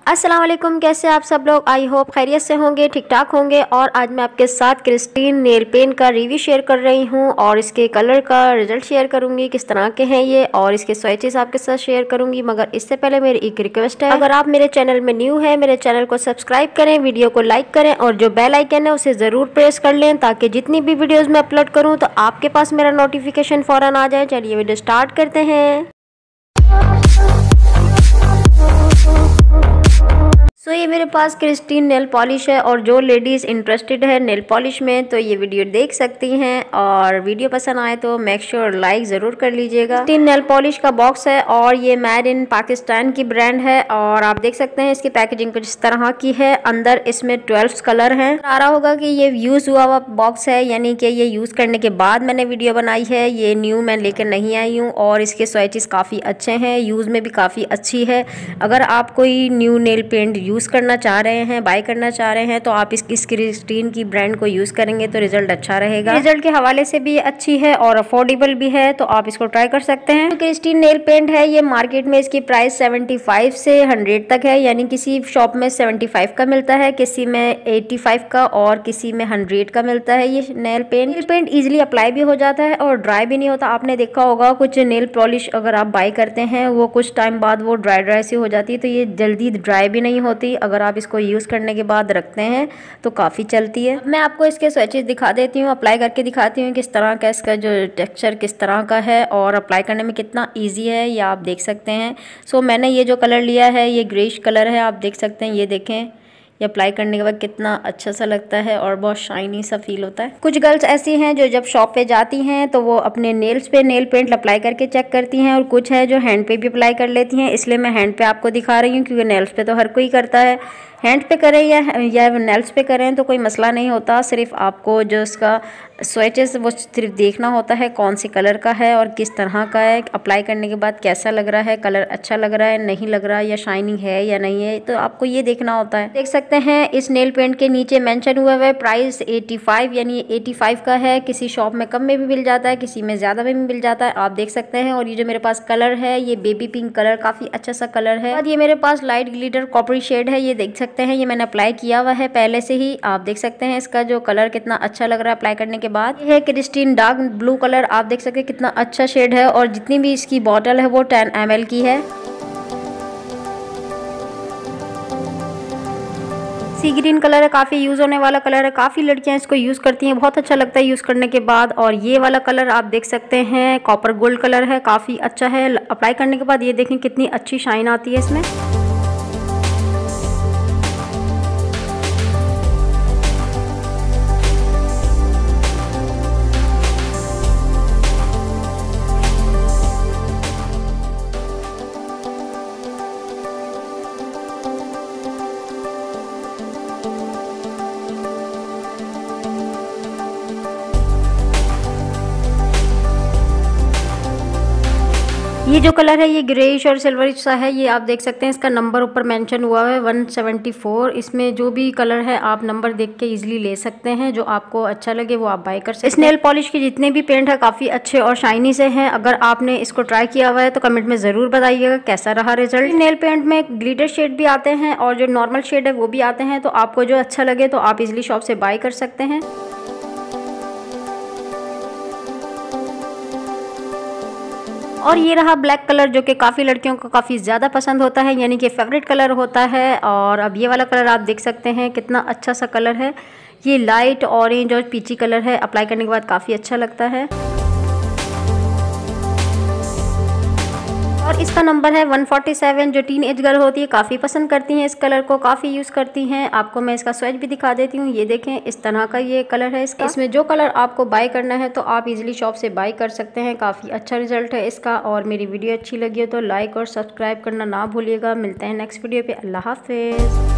अस्सलाम वालेकुम, कैसे आप सब लोग। आई होप खैरियत से होंगे, ठीक ठाक होंगे। और आज मैं आपके साथ क्रिस्टीन नेल पेंट का रिव्यू शेयर कर रही हूँ और इसके कलर का रिजल्ट शेयर करूँगी, किस तरह के हैं ये, और इसके स्विचेस आपके साथ शेयर करूँगी। मगर इससे पहले मेरी एक रिक्वेस्ट है, अगर आप मेरे चैनल में न्यू है, मेरे चैनल को सब्सक्राइब करें, वीडियो को लाइक करें और जो बेल आइकन है उसे ज़रूर प्रेस कर लें ताकि जितनी भी वीडियोज़ मैं अपलोड करूँ तो आपके पास मेरा नोटिफिकेशन फ़ौरन आ जाए। चलिए वीडियो स्टार्ट करते हैं। ये मेरे पास क्रिस्टीन नेल पॉलिश है और जो लेडीज़ इंटरेस्टेड है नेल पॉलिश में तो ये वीडियो देख सकती हैं। और वीडियो पसंद आए तो मेक श्योर लाइक ज़रूर कर लीजिएगा। क्रिस्टीन नेल पॉलिश का बॉक्स है और ये मेड इन पाकिस्तान की ब्रांड है। और आप देख सकते हैं इसकी पैकेजिंग कुछ इस तरह की है। अंदर इसमें 12 कलर हैं। आ रहा होगा कि ये यूज़ हुआ हुआ बॉक्स है, यानी कि ये यूज़ करने के बाद मैंने वीडियो बनाई है। ये न्यू मैं लेकर नहीं आई हूँ। और इसके स्विचेस काफ़ी अच्छे हैं, यूज़ में भी काफ़ी अच्छी है। अगर आप कोई न्यू नेल पेंट यूज़ करना चाह रहे हैं, बाय करना चाह रहे हैं, तो आप इस क्रिस्टीन की ब्रांड को यूज़ करेंगे तो रिजल्ट अच्छा रहेगा। रिजल्ट के हवाले से भी अच्छी है और अफोर्डेबल भी है, तो आप इसको ट्राई कर सकते हैं। तो क्रिस्टीन नेल पेंट है, ये मार्केट में इसकी प्राइस 75 से 100 तक है। यानी किसी शॉप में 75 का मिलता है, किसी में 85 का और किसी में 100 का मिलता है। ये नेल पेंट इजिली अप्लाई भी हो जाता है और ड्राई भी नहीं होता। आपने देखा होगा कुछ नेल पॉलिश अगर आप बाय करते हैं वो कुछ टाइम बाद वो ड्राई सी हो जाती है, तो ये जल्दी ड्राई भी नहीं होती। अगर आप इसको यूज़ करने के बाद रखते हैं तो काफ़ी चलती है। मैं आपको इसके स्विचेस दिखा देती हूँ, अप्लाई करके दिखाती हूँ किस तरह का इसका जो टेक्सचर किस तरह का है और अप्लाई करने में कितना इजी है, ये आप देख सकते हैं। मैंने ये जो कलर लिया है ये ग्रेइश कलर है, आप देख सकते हैं। ये देखें, ये अप्लाई करने के बाद कितना अच्छा सा लगता है और बहुत शाइनी सा फील होता है। कुछ गर्ल्स ऐसी हैं जो जब शॉप पे जाती हैं तो वो अपने नेल्स पे नेल पेंट अप्लाई करके चेक करती हैं, और कुछ है जो हैंड पे भी अप्लाई कर लेती हैं। इसलिए मैं हैंड पे आपको दिखा रही हूँ क्योंकि नेल्स पे तो हर कोई करता है। हैंड पे करें या नेल्स पे करें तो कोई मसला नहीं होता। सिर्फ आपको जो इसका स्विचेस वो सिर्फ देखना होता है कौन सी कलर का है और किस तरह का है, अप्लाई करने के बाद कैसा लग रहा है, कलर अच्छा लग रहा है नहीं लग रहा है, या शाइनिंग है या नहीं है, तो आपको ये देखना होता है। देख सकते हैं इस नेल पेंट के नीचे मेंशन हुआ है प्राइस 85, यानी 85 का है। किसी शॉप में कम में भी मिल जाता है, किसी में ज़्यादा में भी मिल जाता है, आप देख सकते हैं। और ये जो मेरे पास कलर है ये बेबी पिंक कलर, काफ़ी अच्छा सा कलर है। और ये मेरे पास लाइट ग्लिटर कॉपरी शेड है, ये देख सकते हैं। ये मैंने अप्लाई किया हुआ है पहले से ही, आप देख सकते हैं इसका जो कलर कितना अच्छा लग रहा है अप्लाई करने के बाद। ये है क्रिस्टीन डार्क ब्लू कलर, आप देख सकते हैं कितना अच्छा शेड है। और जितनी भी इसकी बॉटल है वो 10 ml की है। सी ग्रीन कलर है, काफ़ी यूज़ होने वाला कलर है, काफ़ी लड़कियां इसको यूज़ करती हैं, बहुत अच्छा लगता है यूज़ करने के बाद। और ये वाला कलर आप देख सकते हैं कॉपर गोल्ड कलर है, काफ़ी अच्छा है। अप्लाई करने के बाद ये देखें कितनी अच्छी शाइन आती है इसमें। ये जो कलर है ये ग्रेइश और सिल्वरिश सा है, ये आप देख सकते हैं। इसका नंबर ऊपर मेंशन हुआ है 174। इसमें जो भी कलर है आप नंबर देख के इजीली ले सकते हैं, जो आपको अच्छा लगे वो आप बाय कर सकते हैं। इस नेल पॉलिश के जितने भी पेंट है काफ़ी अच्छे और शाइनी से हैं। अगर आपने इसको ट्राई किया हुआ है तो कमेंट में ज़रूर बताइएगा कैसा रहा रिजल्ट। नेल पेंट में ग्लिटर शेड भी आते हैं और जो नॉर्मल शेड है वो भी आते हैं, तो आपको जो अच्छा लगे तो आप इजीली शॉप से बाय कर सकते हैं। और ये रहा ब्लैक कलर, जो कि काफ़ी लड़कियों को काफ़ी ज़्यादा पसंद होता है, यानी कि फेवरेट कलर होता है। और अब ये वाला कलर आप देख सकते हैं कितना अच्छा सा कलर है। ये लाइट ऑरेंज और पीची कलर है, अप्लाई करने के बाद काफ़ी अच्छा लगता है। और इसका नंबर है 147। जो टीन एज गर्ल होती है काफ़ी पसंद करती हैं इस कलर को, काफ़ी यूज़ करती हैं। आपको मैं इसका स्विच भी दिखा देती हूँ, ये देखें इस तरह का ये कलर है इसका। इसमें जो कलर आपको बाय करना है तो आप इजीली शॉप से बाय कर सकते हैं, काफ़ी अच्छा रिजल्ट है इसका। और मेरी वीडियो अच्छी लगी हो तो लाइक और सब्सक्राइब करना ना भूलिएगा। मिलते हैं नेक्स्ट वीडियो पे, अल्लाह हाफिज़।